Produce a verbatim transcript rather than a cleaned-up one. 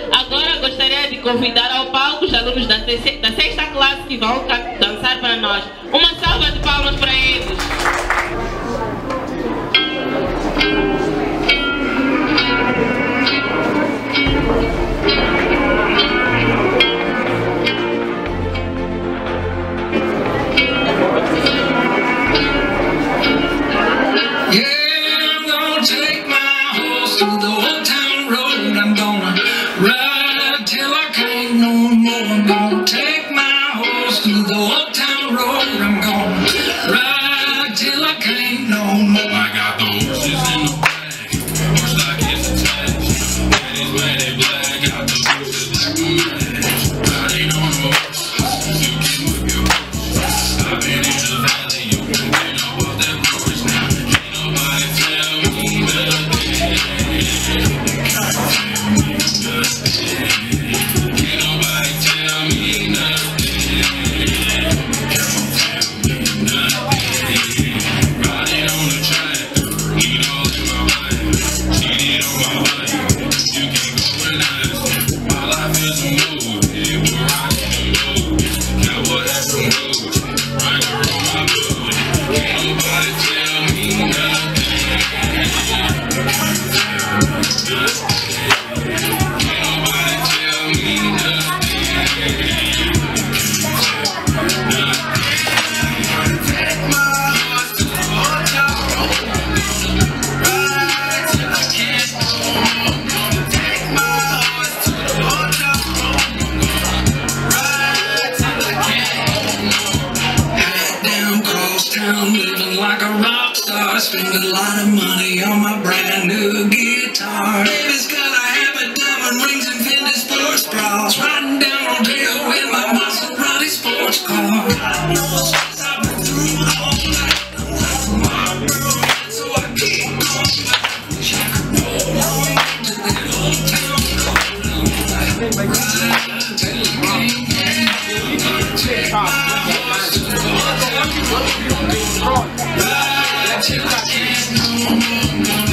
Agora gostaria de convidar ao palco os alunos da, terceira, da sexta classe que vão dançar para nós. Uma salva de palmas para eles. Living like a rock star, spending a lot of money on my brand new guitar. Baby's gotta have a diamond rings and Fendi sports bras. Riding down Rodeo in my Maserati sports car. I know the stress I've been through all night. I'm like my girl, so I keep going back. Wish I could roll on to that old town road. Ride till the game ends. Take my horse to the old town road. Ride till I can't no more.